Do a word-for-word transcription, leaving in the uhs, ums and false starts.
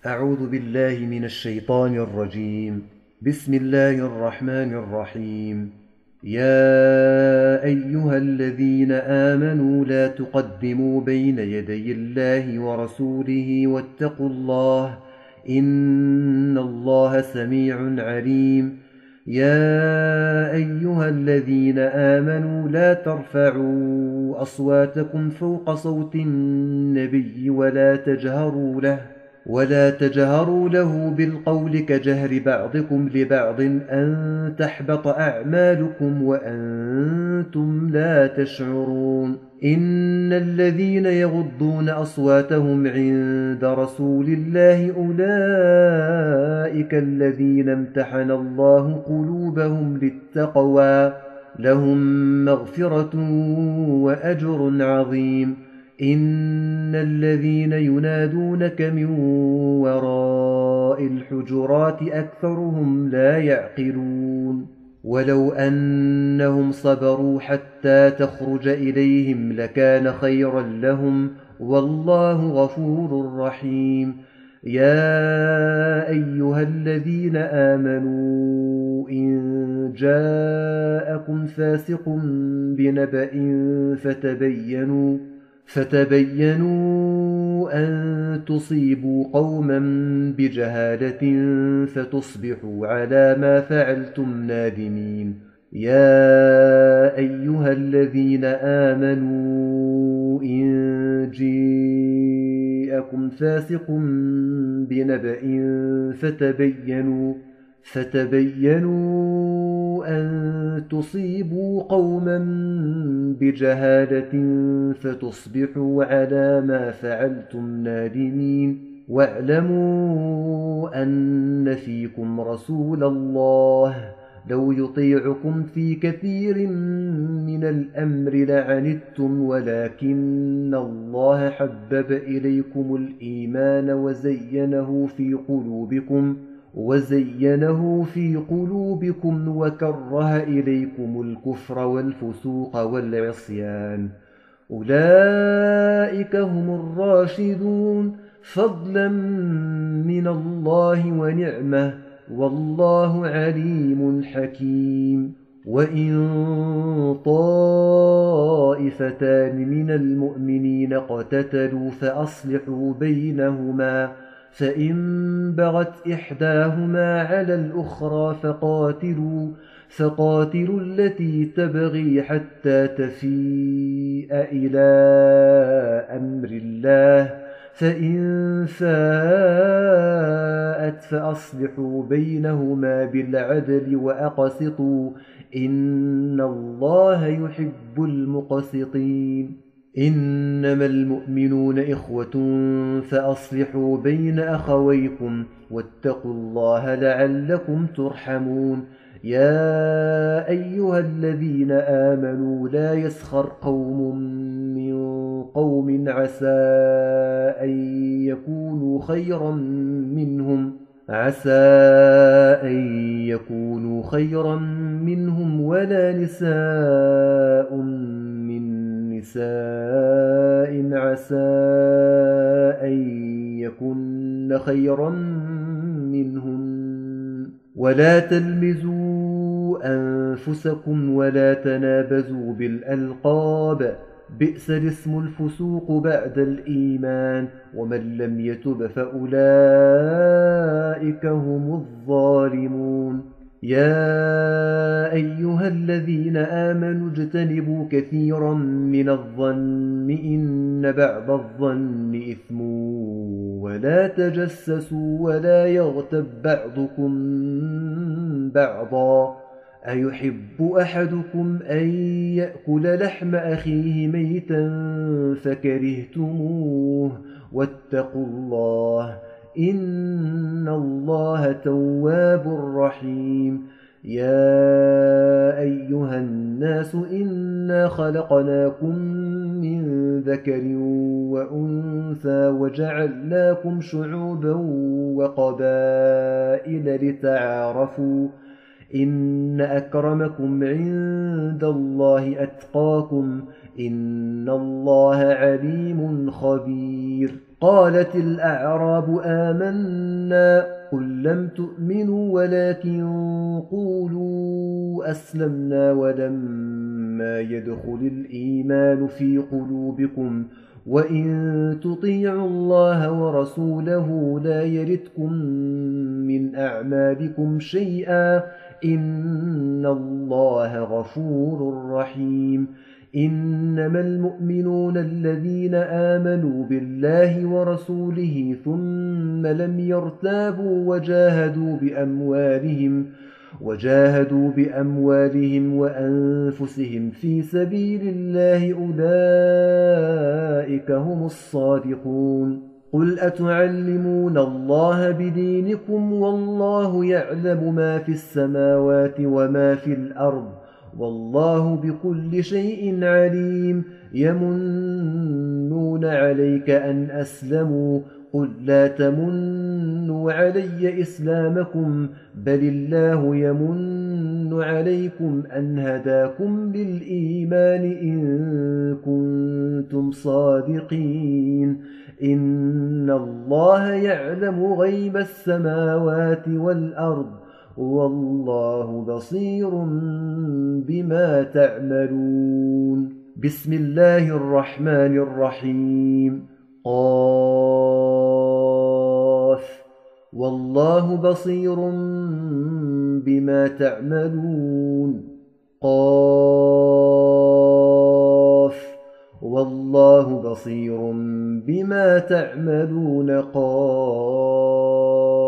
أعوذ بالله من الشيطان الرجيم. بسم الله الرحمن الرحيم. يا أيها الذين آمنوا لا تقدموا بين يدي الله ورسوله واتقوا الله، إن الله سميع عليم. يا أيها الذين آمنوا لا ترفعوا أصواتكم فوق صوت النبي ولا تجهروا له ولا تجهروا له بالقول كجهر بعضكم لبعض أن تحبط أعمالكم وأنتم لا تشعرون. إن الذين يغضون أصواتهم عند رسول الله أولئك الذين امتحن الله قلوبهم للتقوى، لهم مغفرة وأجر عظيم. إن الذين ينادونك من وراء الحجرات أكثرهم لا يعقلون. ولو أنهم صبروا حتى تخرج إليهم لكان خيرا لهم، والله غفور رحيم. يا أيها الذين آمنوا إن جاءكم فاسق بنبأ فتبينوا فتبينوا أن تصيبوا قوما بجهالة فتصبحوا على ما فعلتم نادمين. يا أيها الذين آمنوا إن جاءكم فاسق بنبأ فتبينوا فتبينوا أن تصيبوا قوما بجهالة فتصبحوا على ما فعلتم نادمين. واعلموا أن فيكم رسول الله لو يطيعكم في كثير من الأمر لعنتم، ولكن الله حبب إليكم الإيمان وزينه في قلوبكم وزينه في قلوبكم وكره إليكم الكفر والفسوق والعصيان، أولئك هم الراشدون فضلا من الله ونعمة، والله عليم حكيم. وإن طائفتان من المؤمنين اقتتلوا فأصلحوا بينهما، فإن بغت إحداهما على الأخرى فقاتلوا فقاتلوا التي تبغي حتى تفيء إلى أمر الله، فإن فاءت فأصلحوا بينهما بالعدل وأقسطوا، إن الله يحب المقسطين. إنما المؤمنون إخوة فأصلحوا بين أخويكم واتقوا الله لعلكم ترحمون. يا أيها الذين آمنوا لا يسخر قوم من قوم عسى أن يكونوا خيرا منهم عسى أن يكونوا خيرا منهم ولا نساء من نساء عسى أن يكن خيرا منهن. ولا تلمزوا أنفسكم ولا تنابزوا بالألقاب، بئس الاسم الفسوق بعد الإيمان، ومن لم يتب فأولئك هم الظالمون. يا أيها الذين آمنوا اجتنبوا كثيرا من الظن إن بعض الظن إثم، ولا تجسسوا ولا يغتب بعضكم بعضا، أيحب أحدكم أن يأكل لحم أخيه ميتا فكرهتموه، واتقوا الله إن الله تواب رحيم. يا أيها الناس إنا خلقناكم من ذكر وأنثى وجعلناكم شعوبا وقبائل لتعارفوا، إن أكرمكم عند الله أتقاكم، إن الله عليم خبير. قالت الأعراب آمنا قل لم تؤمنوا ولكن قولوا أسلمنا ولما يدخل الإيمان في قلوبكم وإن تطيعوا الله ورسوله لا يلتكم من أعمالكم شيئا إن الله غفور رحيم إنما المؤمنون الذين آمنوا بالله ورسوله ثم لم يرتابوا وجاهدوا بأموالهم وجاهدوا بأموالهم وأنفسهم في سبيل الله أولئك هم الصادقون قل أتعلمون الله بدينكم والله يعلم ما في السماوات وما في الأرض والله بكل شيء عليم يمنون عليك أن أسلموا قل لا تمنوا علي إسلامكم بل الله يمن عليكم أن هداكم للإيمان إن كنتم صادقين إن الله يعلم غيب السماوات والأرض والله بصير بما تعملون بسم الله الرحمن الرحيم قاف والله بصير بما تعملون قاف والله بصير بما تعملون قاف